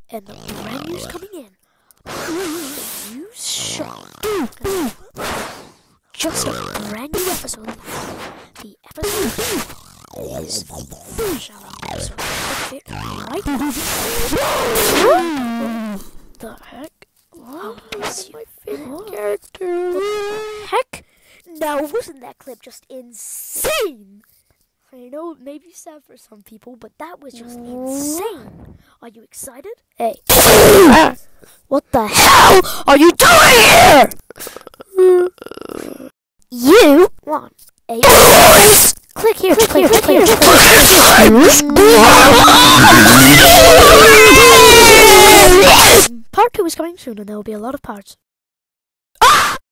and the brand new's coming in. You shock. Just a brand new episode. The episode is fresh out episode. Right? What the heck? What is my favorite character? What the heck? Now, wasn't that clip just insane? I know it may be sad for some people, but that was just insane. Are you excited? Hey. What the hell are you doing here? You want a voice? Click here, click here. Part 2 is coming soon, and there will be a lot of parts.